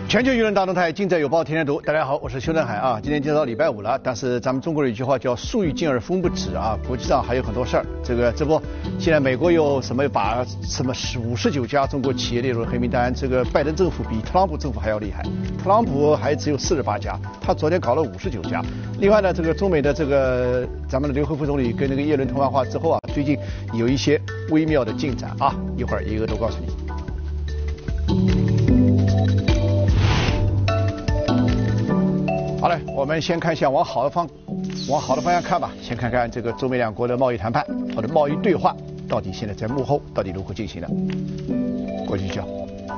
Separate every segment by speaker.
Speaker 1: 全球舆论大动态，尽在有报天天读。大家好，我是邱振海啊。今天就到礼拜五了，但是咱们中国有一句话叫树欲静而风不止啊。国际上还有很多事儿，这不，现在美国有什么把什么59家中国企业列入黑名单？这个拜登政府比特朗普政府还要厉害，特朗普还只有48家，他昨天搞了59家。另外呢，这个中美的这个咱们的刘鹤副总理跟那个耶伦通完话之后啊，最近有一些微妙的进展啊，一会儿一个都告诉你。好嘞，我们先看一下往好的方向看吧。先看看这个中美两国的贸易谈判或者贸易对话，到底现在在幕后到底如何进行的？国际教。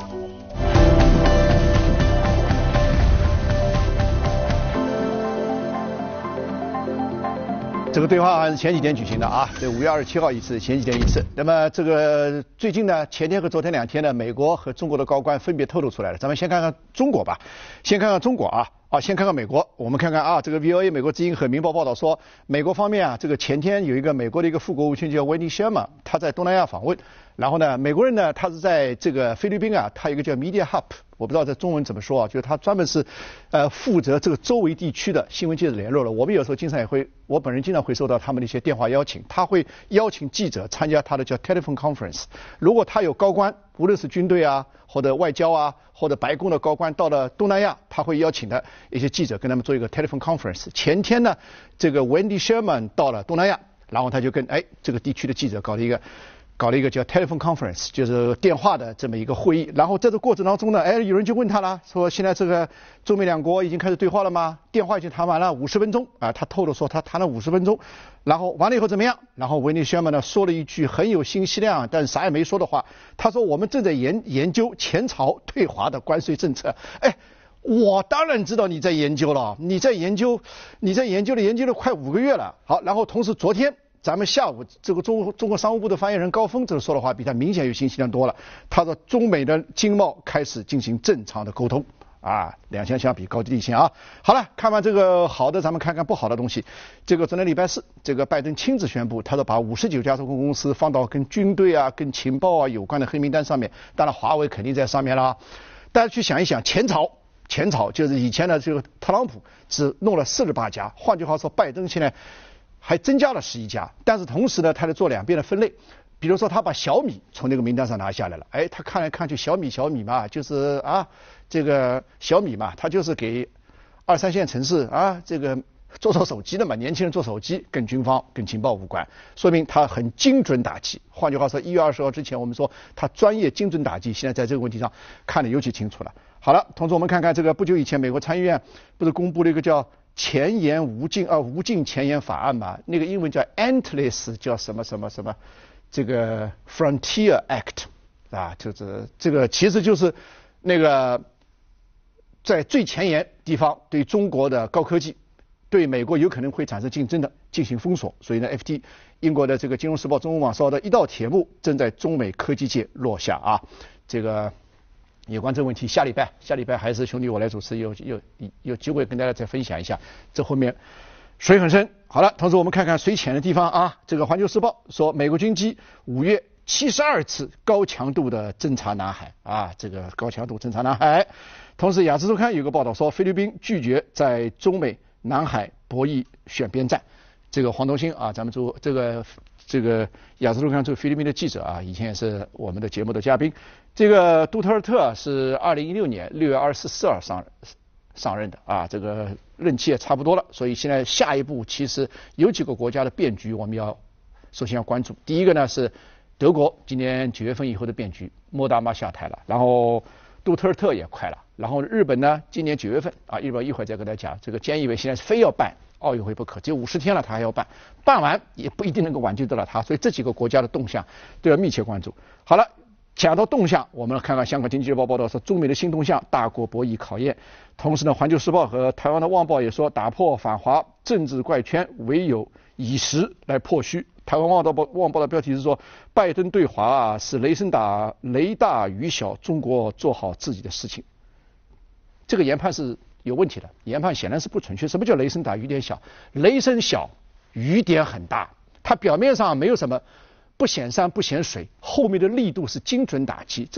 Speaker 1: 这个对话还是前几天举行的啊，这5月27号一次，前几天一次。那么这个最近呢，前天和昨天2天呢，美国和中国的高官分别透露出来了。咱们先看看中国吧，先看看中国啊。先看看美国，我们看看啊，这个 VOA 美国之音和明报报道说，美国方面啊，这个前天有一个美国的一个副国务卿叫 Wendy Sherman， 他在东南亚访问，然后呢，美国人呢，他是在这个菲律宾啊，他有一个叫 Media Hub， 我不知道在中文怎么说啊，就是他专门是负责这个周围地区的新闻记者联络了。我们有时候经常也会，我本人经常会收到他们的一些电话邀请，他会邀请记者参加他的叫 telephone conference。如果他有高官，无论是军队啊，或者外交啊，或者白宫的高官到了东南亚，他会邀请的一些记者跟他们做一个 telephone conference。前天呢，这个 Wendy Sherman 到了东南亚，然后他就跟这个地区的记者搞了一个叫 telephone conference， 就是电话的这么一个会议。然后在这过程当中呢，有人就问他了，说现在这个中美两国已经开始对话了吗？电话已经谈完了50分钟啊，他透露说他谈了50分钟，然后完了以后怎么样？然后Wendy Sherman呢说了一句很有信息量，但啥也没说的话，他说我们正在研究前朝对华的关税政策。我当然知道你在研究了，你在研究了快5个月了。好，然后同时昨天咱们下午这个中国商务部的发言人高峰这个说的话比他明显有信息量多了。他说中美的经贸开始进行正常的沟通啊，两相相比高低立现啊。好了，看完这个好的，咱们看看不好的东西。这个昨天礼拜四，这个拜登亲自宣布，他说把59家中国公司放到跟军队啊、跟情报啊有关的黑名单上面。当然，华为肯定在上面了。大家去想一想，前朝就是以前的这个特朗普只弄了48家，换句话说，拜登现在还增加了11家，但是同时呢，他在做两边的分类。比如说，他把小米从那个名单上拿下来了。他看来看去，小米嘛，就是啊，这个小米嘛，他就是给2、3线城市啊，这个做手机的嘛，年轻人做手机，跟军方、跟情报无关，说明他很精准打击。换句话说，1月20号之前，我们说他专业精准打击，现在在这个问题上看得尤其清楚了。好了，同时我们看看这个不久以前，美国参议院不是公布了一个叫前沿无尽前沿法案嘛？那个英文叫 Endless， 叫什么，这个 Frontier Act 啊，就是这个其实就是那个在最前沿地方对中国的高科技，对美国有可能会产生竞争的进行封锁。所以呢 ，FT 英国的这个《金融时报》中文网说的一道铁幕正在中美科技界落下啊，这个。有关这个问题，下礼拜还是兄弟我来主持，有机会跟大家再分享一下。这后面水很深。好了，同时我们看看水浅的地方啊。这个《环球时报》说，美国军机5月72次高强度的侦察南海啊，这个高强度侦察南海。同时，《雅思周刊》有个报道说，菲律宾拒绝在中美南海博弈选边站。这个黄东兴啊，咱们做这个雅思周刊做菲律宾的记者啊，以前也是我们的节目的嘉宾。这个杜特尔特是2016年6月24号上任的啊，这个任期也差不多了，所以现在下一步其实有几个国家的变局我们首先要关注。第一个呢是德国今年9月份以后的变局，莫大妈下台了，然后杜特尔特也快了，然后日本呢今年9月份啊，日本一会儿再跟大家讲，这个菅义伟现在是非要办奥运会不可，只有50天了，他还要办，办完也不一定能够挽救得了他，所以这几个国家的动向都要密切关注。好了，讲到动向，我们看看香港经济日报报道说，中美的新动向，大国博弈考验。同时呢，《环球时报》和台湾的《旺报》也说，打破反华政治怪圈，唯有以实来破虚。台湾《旺报》的标题是说，拜登对华啊是雷大雨小，中国做好自己的事情。这个研判是有问题的，研判显然是不准确。什么叫雷声大雨点小？雷声小，雨点很大，它表面上没有什么不显山不显水，后面的力度是精准打击。这个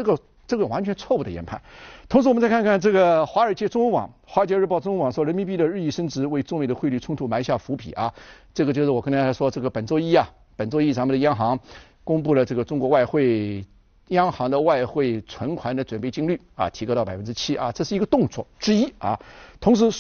Speaker 1: 这个完全错误的研判。同时，我们再看看这个华尔街中文网、华尔街日报中文网说，人民币的日益升值为中美的汇率冲突埋下伏笔啊。这个就是我跟大家说，这个本周一咱们的央行公布了这个中国央行的外汇存款的准备金率啊，提高到7%啊，这是一个动作之一啊。同时，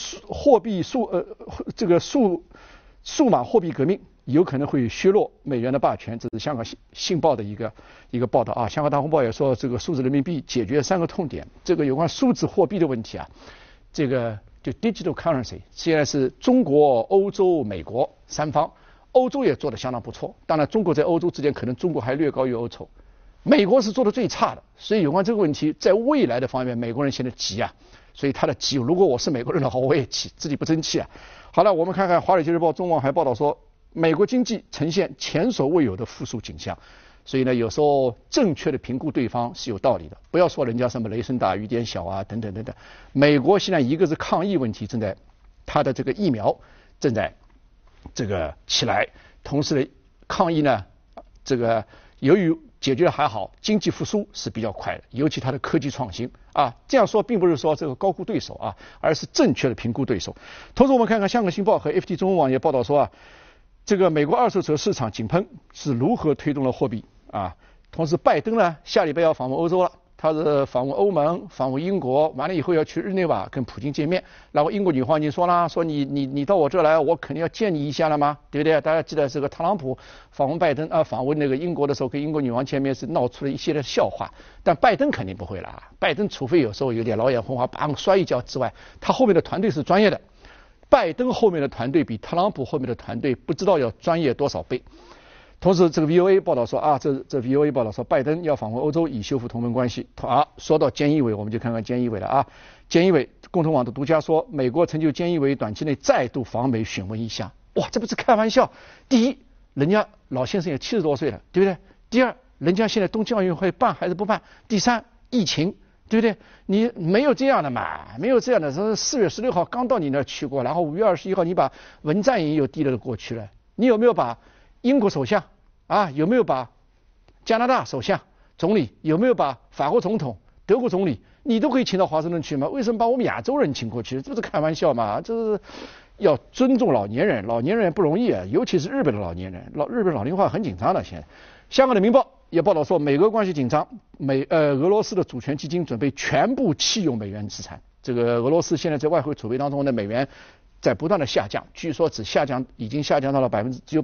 Speaker 1: 数码货币革命有可能会削弱美元的霸权，这是香港信报的一个报道啊。香港大公报也说，这个数字人民币解决3个痛点。这个有关数字货币的问题啊，这个就 digital currency， 现在是中国、欧洲、美国3方，欧洲也做得相当不错。当然，中国在欧洲之间可能中国还略高于欧洲。美国是做的最差的，所以有关这个问题，在未来的方面，美国人现在急啊，所以他的急，如果我是美国人的话，我也急，自己不争气啊。好了，我们看看《华尔街日报》中文还报道说，美国经济呈现前所未有的复苏景象，所以呢，有时候正确的评估对方是有道理的，不要说人家什么雷声大雨点小啊，等等等等。美国现在一个是抗疫问题它的这个疫苗正在这个起来，同时呢，抗疫呢，这个由于解决的还好，经济复苏是比较快的，尤其它的科技创新啊。这样说并不是说这个高估对手啊，而是正确的评估对手。同时，我们看看香港新报和 FT 中文网也报道说啊，这个美国二手车市场井喷是如何推动了货币啊。同时，拜登呢下礼拜要访问欧洲了，他是访问欧盟、访问英国，完了以后要去日内瓦跟普京见面。然后英国女皇已经说了，说你到我这来，我肯定要见你一下了吗？对不对？大家记得这个特朗普访问拜登访问那个英国的时候，跟英国女王见面是闹出了一系列笑话。但拜登肯定不会了，拜登除非有时候有点老眼昏花，砰摔一跤之外，他后面的团队是专业的。拜登后面的团队比特朗普后面的团队不知道要专业多少倍。同时，这个 VOA 报道说啊，这 VOA 报道说，拜登要访问欧洲以修复同盟关系。说到菅义伟，我们就看看菅义伟了啊。菅义伟，共同网的独家说，美国曾就菅义伟短期内再度访美询问一下。哇，这不是开玩笑。第一，人家老先生也70多岁了，对不对？第二，人家现在东京奥运会办还是不办？第三，疫情，对不对？你没有这样的嘛？没有这样的。4月16号刚到你那儿去过，然后5月21号你把文在寅又递了过去了。你有没有把英国首相有没有把加拿大首相、总理，有没有把法国总统、德国总理，你都可以请到华盛顿去吗？为什么把我们亚洲人请过去？这不是开玩笑吗？这是要尊重老年人，老年人不容易啊，尤其是日本的老年人，日本老龄化很紧张的。现在，香港的《明报》也报道说，美俄关系紧张，俄罗斯的主权基金准备全部弃用美元资产。这个俄罗斯现在在外汇储备当中的美元在不断的下降，据说已经下降到了只有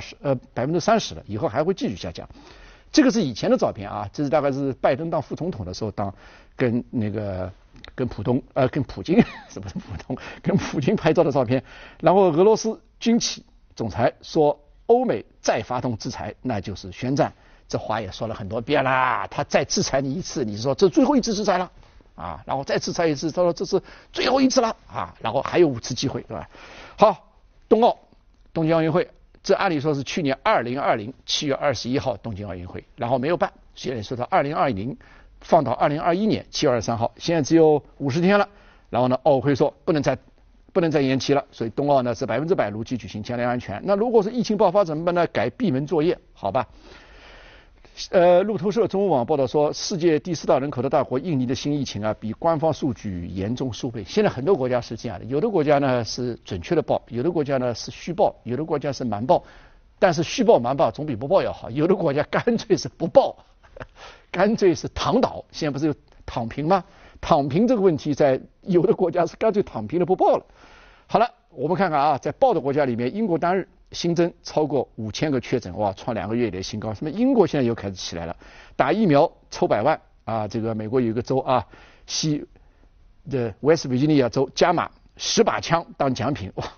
Speaker 1: 30%了，以后还会继续下降。这个是以前的照片啊，这是大概是拜登当副总统的时候跟普京拍照的照片。然后俄罗斯军企总裁说，欧美再发动制裁，那就是宣战。这话也说了很多遍啦，他再制裁你一次，你说这最后一次制裁了。然后再制裁一次，他说这是最后一次了然后还有5次机会，对吧？好，东京奥运会，这按理说是去年2020 7月21号东京奥运会，然后没有办，现在说到2020放到2021年7月23号，现在只有50天了。然后呢，奥委会说不能再延期了，所以冬奥呢是100%如期举行，将来安全。那如果是疫情爆发怎么办呢？改闭门作业，好吧？路透社中文网报道说，世界第4大人口的大国印尼的新疫情比官方数据严重数倍。现在很多国家是这样的，有的国家呢是准确的报，有的国家呢是虚报，有的国家是瞒报。但是虚报瞒报总比不报要好，有的国家干脆是不报，干脆是躺倒。现在不是有躺平吗？躺平这个问题在有的国家是干脆躺平了不报了。好了，我们看看在报的国家里面，英国单日新增超过5000个确诊，哇，创2个月以来新高。什么？英国现在又开始起来了，打疫苗抽100万这个美国有一个州的 West Virginia 州加码10把枪当奖品，哇，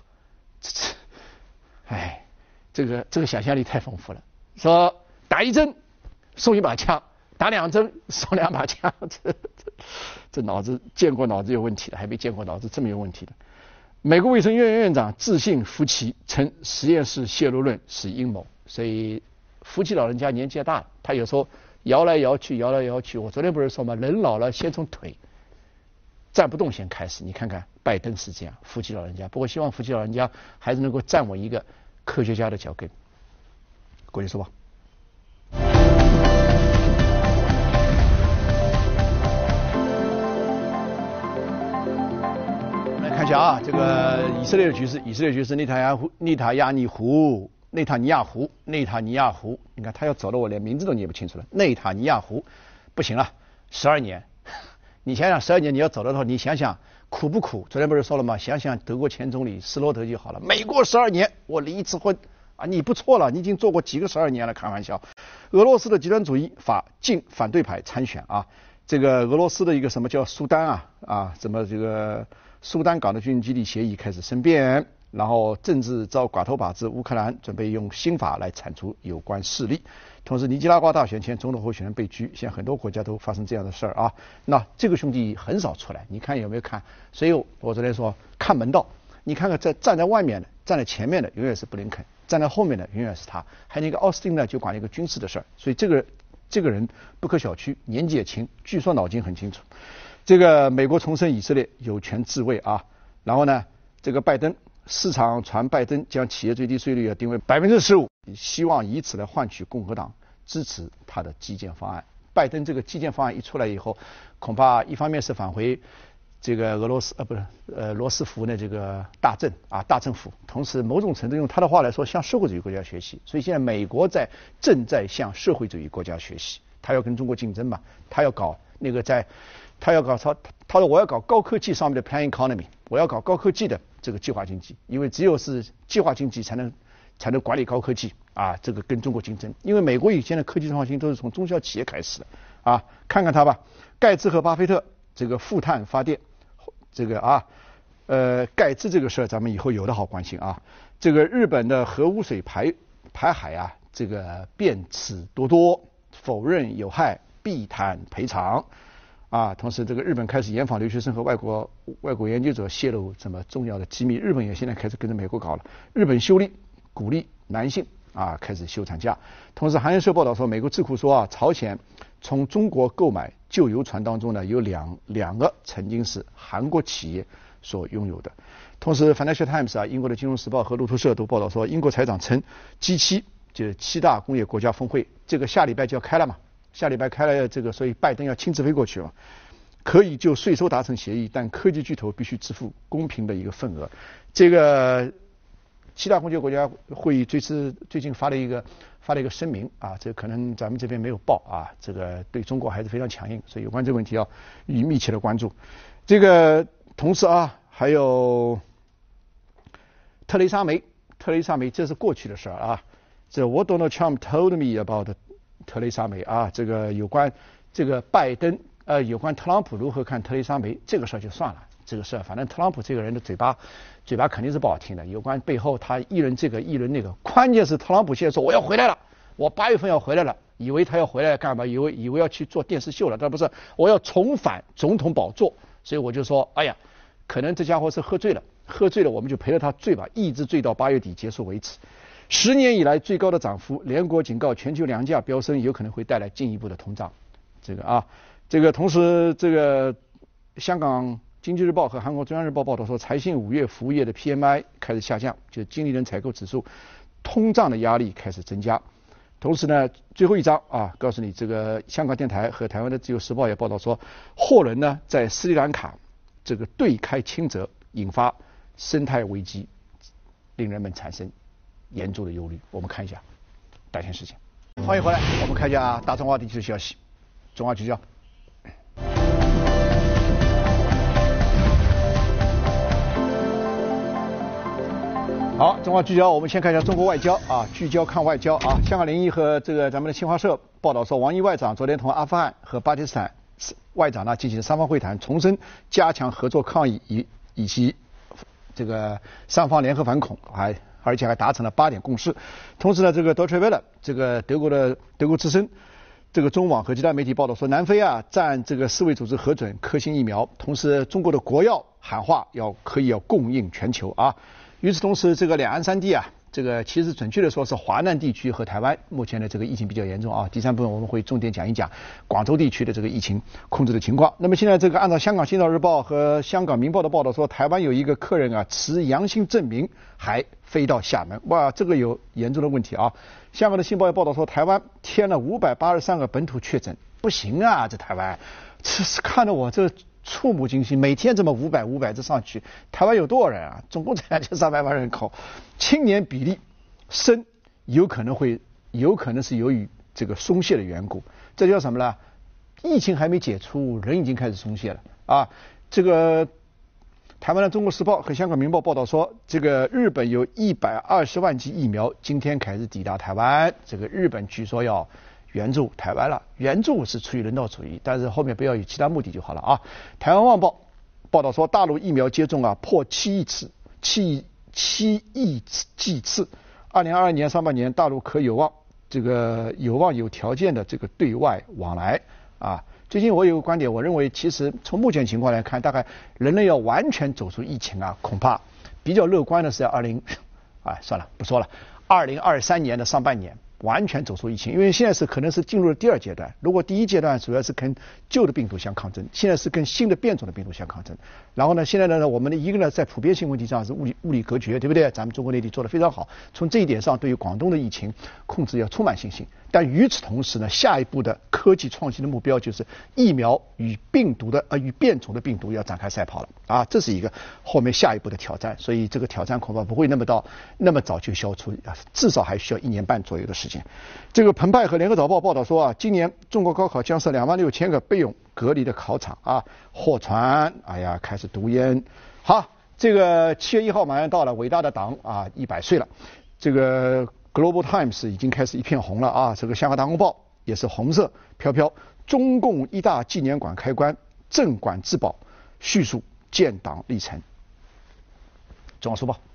Speaker 1: 这个想象力太丰富了。说打1针送1把枪，打2针送2把枪，这脑子见过脑子有问题的，还没见过脑子这么有问题的。美国卫生院院长自信福奇称实验室泄露论是阴谋，所以福奇老人家年纪也大了，他有时候摇来摇去。我昨天不是说吗？人老了先从腿站不动先开始。你看看拜登是这样，福奇老人家。不过希望福奇老人家还是能够站稳一个科学家的脚跟。国际说吧。 看一下啊，这个以色列的局势，内塔尼亚胡，你看他要走了，我连名字都念不清楚了。内塔尼亚胡，不行了，12年。你想想12年你要走了的话，你想想苦不苦？昨天不是说了吗？想想德国前总理斯洛特就好了。美国12年，我离一次婚啊，你不错了，你已经做过几个12年了，开玩笑。俄罗斯的极端主义法禁反对派参选啊。这个俄罗斯的一个什么叫苏丹什么这个苏丹港的军事基地协议开始生变，然后政治遭寡头把持，乌克兰准备用新法来铲除有关势力。同时尼基拉瓜大选前总统候选人被拘，现在很多国家都发生这样的事儿啊。那这个兄弟很少出来，你看有没有看？所以我昨天说看门道，你看看站在外面的，站在前面的永远是布林肯，站在后面的永远是他。还有那个奥斯汀呢，就管一个军事的事儿，所以这个人不可小觑，年纪也轻，据说脑筋很清楚。这个美国重申以色列有权自卫啊，然后呢，这个拜登市场传拜登将企业最低税率要定为15%，希望以此来换取共和党支持他的基建方案。拜登这个基建方案一出来以后，恐怕一方面是返回这个罗斯福的这个大政府，同时某种程度用他的话来说，向社会主义国家学习。所以现在美国正在向社会主义国家学习，他要跟中国竞争嘛，他要搞他说我要搞高科技上面的 plan economy， 我要搞高科技的这个计划经济，因为只有是计划经济才能管理高科技啊，这个跟中国竞争。因为美国以前的科技创新都是从中小企业开始的啊，看看他吧，盖茨和巴菲特这个负碳发电，这个盖茨这个事儿咱们以后有的好关心啊。这个日本的核污水排海啊，这个辩斥多多，否认有害，避谈赔偿。同时这个日本开始严防留学生和外国研究者泄露这么重要的机密，日本也现在开始跟着美国搞了。日本修例鼓励男性开始休产假。同时韩联社报道说，美国智库说朝鲜从中国购买旧油船当中呢，有两个曾经是韩国企业所拥有的。同时 Financial Times 英国的金融时报和路透社都报道说，英国财长称 G7 就是7大工业国家峰会，这个下礼拜就要开了嘛。下礼拜开了这个，所以拜登要亲自飞过去嘛，可以就税收达成协议，但科技巨头必须支付公平的一个份额。这个7大工业国家会议最近发了一个声明这可能咱们这边没有报这个对中国还是非常强硬，所以有关这个问题要予以密切的关注。这个同时还有特蕾莎梅这是过去的事儿这 What Donald Trump told me about特蕾莎梅这个有关这个拜登有关特朗普如何看特蕾莎梅这个事儿就算了，这个事儿反正特朗普这个人的嘴巴肯定是不好听的，有关背后他议论这个议论那个，关键是特朗普现在说我要回来了，我8月份要回来了，以为他要回来干嘛？以为要去做电视秀了，但不是，我要重返总统宝座，所以我就说，哎呀，可能这家伙是喝醉了我们就陪着他醉吧，一直醉到8月底结束为止。10年以来最高的涨幅，联国警告全球粮价飙升有可能会带来进一步的通胀。这个同时这个香港经济日报和韩国中央日报报道说，财信5月服务业的 PMI 开始下降，就是经理人采购指数，通胀的压力开始增加。同时呢，最后一章告诉你，这个香港电台和台湾的自由时报也报道说，货轮呢在斯里兰卡这个对开轻则引发生态危机，令人们产生严重的忧虑。我们看一下当前事情。欢迎回来，我们看一下大中华地区的消息。中华聚焦。好，中华聚焦，我们先看一下中国外交聚焦看外交香港01和这个咱们的新华社报道说，王毅外长昨天同阿富汗和巴基斯坦外长呢进行3方会谈，重申加强合作抗疫以及这个3方联合反恐，而且还达成了8点共识。同时呢，这个 Deutsche Welle 这个德国之声这个中网和其他媒体报道说，南非占这个世卫组织核准科兴疫苗，同时中国的国药喊话可以供应全球与此同时，这个两岸3地这个其实准确的说是华南地区和台湾目前的这个疫情比较严重第3部分我们会重点讲一讲广州地区的这个疫情控制的情况。那么现在这个按照香港新岛日报和香港明报的报道说，台湾有一个客人持阳性证明还飞到厦门，哇，这个有严重的问题香港的新报也报道说，台湾添了583个本土确诊，不行这台湾，这是看得我这触目惊心，每天这么500这上去，台湾有多少人啊？总共才2300万人口，青年比例升，有可能是由于这个松懈的缘故。这叫什么呢？疫情还没解除，人已经开始松懈了啊！这个台湾的《中国时报》和香港《明报》报道说，这个日本有120万剂疫苗今天开始抵达台湾，这个日本据说要援助台湾了，援助是出于人道主义，但是后面不要有其他目的就好了啊。台湾《旺报》报道说，大陆疫苗接种破7亿剂次，2022年上半年大陆可有望有条件的这个对外往来啊。最近我有个观点，我认为其实从目前情况来看，大概人类要完全走出疫情恐怕比较乐观的是算了不说了，2023年的上半年完全走出疫情，因为现在可能是进入了第二阶段。如果第一阶段主要是跟旧的病毒相抗争，现在是跟新的变种的病毒相抗争。然后呢，现在呢，我们的一个呢，在普遍性问题上是物理隔绝，对不对？咱们中国内地做得非常好，从这一点上对于广东的疫情控制要充满信心。但与此同时呢，下一步的科技创新的目标就是疫苗与变种的病毒要展开赛跑了啊，这是一个后面下一步的挑战。所以这个挑战恐怕不会那么早就消除，至少还需要1年半左右的时间。这个澎湃和联合早报报道说今年中国高考将设26000个备用隔离的考场货船开始读研。好，这个7月1号马上到了，伟大的党100岁了。这个 Global Times 已经开始一片红了这个香港大公报也是红色飘飘。中共一大纪念馆开关，镇馆之宝叙述建党历程。中国书报。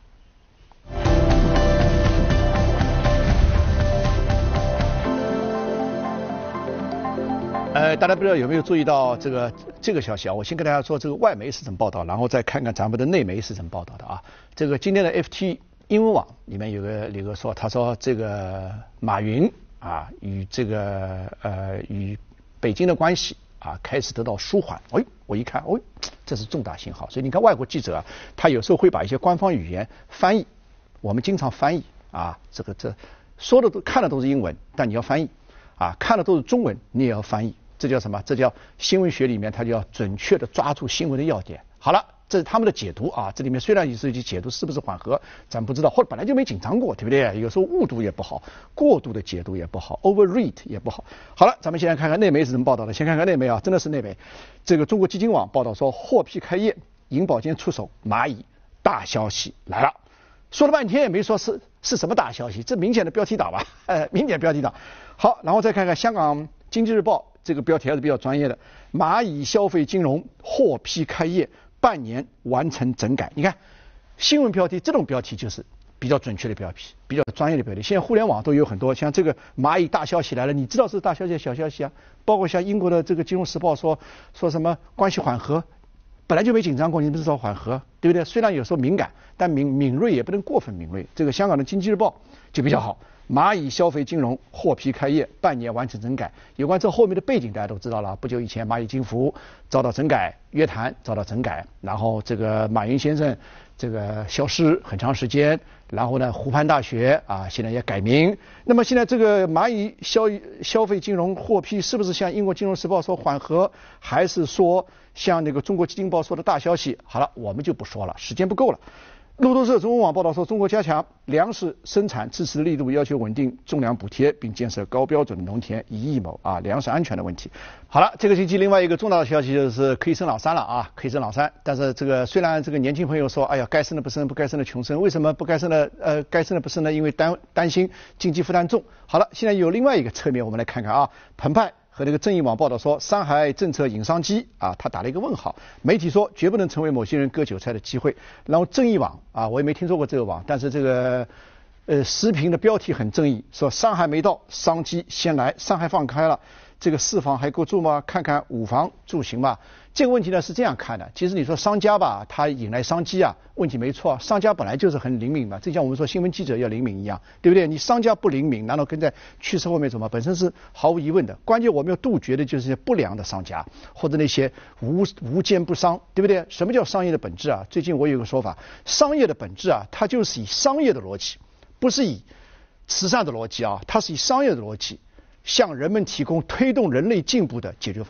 Speaker 1: 大家不知道有没有注意到这个消息我先跟大家说这个外媒是怎么报道，然后再看看咱们的内媒是怎么报道的这个今天的 FT 英文网里面有个说，他说这个马云与与北京的关系开始得到舒缓。我一看这是重大信号。所以你看外国记者他有时候会把一些官方语言翻译，我们经常翻译这说的看的都是英文，但你要翻译看的都是中文，你也要翻译。这叫什么？这叫新闻学里面它就要准确的抓住新闻的要点。好了，这是他们的解读这里面虽然有时候解读是不是缓和咱不知道，或者本来就没紧张过，对不对？有时候误读也不好，过度的解读也不好， overread 也不好。好了，咱们现在看看内媒是怎么报道的。先看看内媒真的是内媒。这个中国基金网报道说，获批开业，银保监出手，蚂蚁大消息来了。说了半天也没说是什么大消息，这明显的标题党吧？明显标题党。好，然后再看看香港经济日报，这个标题还是比较专业的。蚂蚁消费金融获批开业，半年完成整改。你看新闻标题这种标题就是比较准确的标题，比较专业的标题。现在互联网都有很多，像这个蚂蚁大消息来了，你知道是大消息小消息包括像英国的这个金融时报说什么关系缓和，本来就没紧张过，你不是说缓和，对不对？虽然有时候敏感，但敏锐也不能过分敏锐。这个香港的经济日报就比较好。蚂蚁消费金融获批开业，半年完成整改。有关这后面的背景大家都知道了，不久以前蚂蚁金服遭到整改，约谈遭到整改，然后这个马云先生这个消失很长时间，然后呢湖畔大学现在也改名。那么现在这个蚂蚁消费金融获批是不是像英国金融时报说缓和，还是说像那个中国基金报说的大消息？好了，我们就不说了，时间不够了。路透社中文网报道说，中国加强粮食生产支持力度，要求稳定种粮补贴，并建设高标准农田1亿亩粮食安全的问题。好了，这个星期另外一个重大的消息就是可以生老三了可以生老三。但是这个虽然这个年轻朋友说，哎呀，该生的不生，不该生的穷生，为什么不该生的该生的不生呢？因为担心经济负担重。好了，现在有另外一个侧面，我们来看看澎湃和那个正义网报道说，三孩政策引商机他打了一个问号。媒体说绝不能成为某些人割韭菜的机会。然后正义网我也没听说过这个网，但是这个时评的标题很正义，说伤害没到，商机先来，伤害放开了，这个4房还够住吗？看看5房住行吧。这个问题呢是这样看的，其实你说商家吧，他引来商机问题没错，商家本来就是很灵敏嘛，就像我们说新闻记者要灵敏一样，对不对？你商家不灵敏，难道跟在趋势后面走吗？本身是毫无疑问的。关键我们要杜绝的就是些不良的商家，或者那些无奸不商，对不对？什么叫商业的本质最近我有个说法，商业的本质它就是以商业的逻辑，不是以慈善的逻辑它是以商业的逻辑向人们提供推动人类进步的解决方案。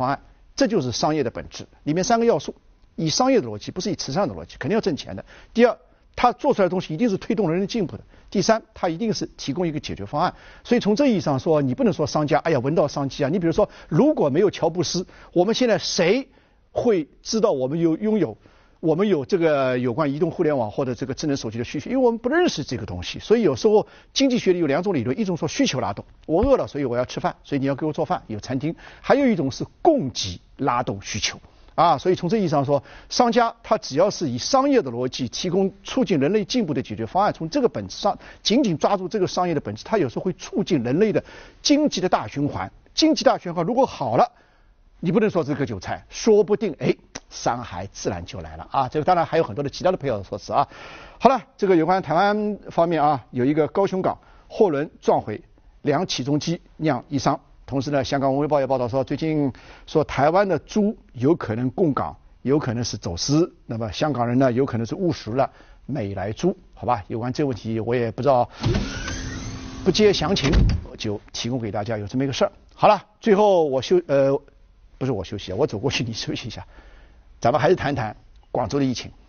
Speaker 1: 这就是商业的本质。里面3个要素，以商业的逻辑，不是以慈善的逻辑，肯定要挣钱的。第二，它做出来的东西一定是推动人类进步的。第三，它一定是提供一个解决方案。所以从这意义上说，你不能说商家，哎呀，闻到商机啊。你比如说，如果没有乔布斯，我们现在谁会知道我们有这个有关移动互联网或者这个智能手机的需求？因为我们不认识这个东西。所以有时候经济学里有2种理论，一种说需求拉动，我饿了，所以我要吃饭，所以你要给我做饭，有餐厅；还有一种是供给拉动需求。所以从这意义上说，商家他只要是以商业的逻辑提供促进人类进步的解决方案，从这个本质上紧紧抓住这个商业的本质，它有时候会促进人类的经济的大循环。经济大循环如果好了，你不能说这个韭菜，说不定伤害自然就来了啊！这个当然还有很多的其他的配套的措施啊。好了，这个有关台湾方面有一个高雄港货轮撞毁2起重机，酿1伤。同时呢，香港文汇报也报道说，最近说台湾的猪有可能供港，有可能是走私，那么香港人呢有可能是误食了美来猪，好吧？有关这个问题我也不知道，不接详情，我就提供给大家有这么一个事儿。好了，最后不是我休息，我走过去你休息一下，咱们还是谈谈广州的疫情。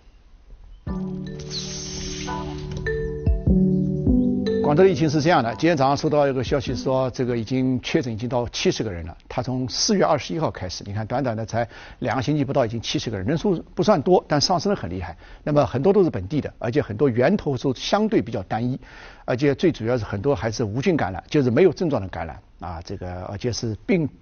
Speaker 1: 广州的疫情是这样的，今天早上收到一个消息说，这个确诊已经到70个人了。他从4月21号开始，你看短短的才2个星期不到，已经70个人，人数不算多，但上升得很厉害。那么很多都是本地的，而且很多源头都相对比较单一，而且最主要是很多还是无菌感染，就是没有症状的感染而且是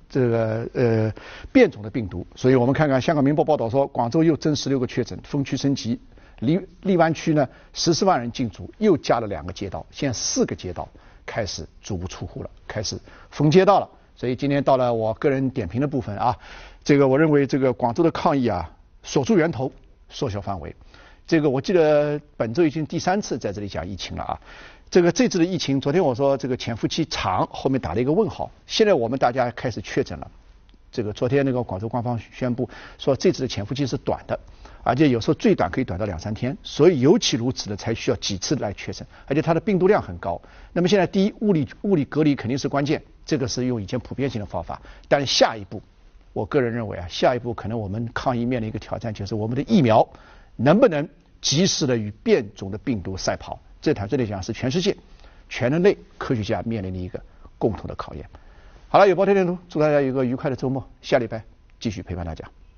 Speaker 1: 变种的病毒。所以我们看看香港明报报道说，广州又增16个确诊，封区升级。荔湾区呢14万人进驻，又加了2个街道，现在4个街道开始足不出户了，开始封街道了。所以今天到了我个人点评的部分这个我认为这个广州的抗疫锁住源头，缩小范围。这个我记得本周已经第3次在这里讲疫情了这次的疫情，昨天我说这个潜伏期长，后面打了一个问号。现在我们大家开始确诊了。这个昨天那个广州官方宣布说，这次的潜伏期是短的，而且有时候最短可以短到2-3天，所以尤其如此的才需要几次来确诊，而且它的病毒量很高。那么现在第一，物理隔离肯定是关键，这个是用以前普遍性的方法。但是下一步，我个人认为下一步可能我们抗疫面临一个挑战，就是我们的疫苗能不能及时的与变种的病毒赛跑。这坦率地讲，是全世界、全人类科学家面临的一个共同的考验。好了，有报天天读，祝大家有一个愉快的周末，下礼拜继续陪伴大家。